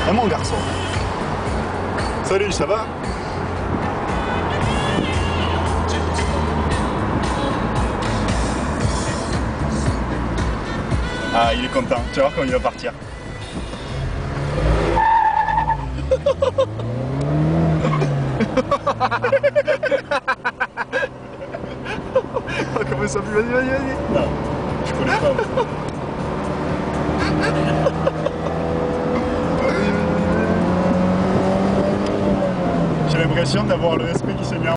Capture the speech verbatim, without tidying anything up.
Eh mon garçon. Salut, ça va? Ah, il est content. Tu vas voir quand il va partir. Oh, comment ça fait? Vas-y, vas-y, vas-y. Non, je connais pas. J'ai l'impression d'avoir le S P qui s'est mis en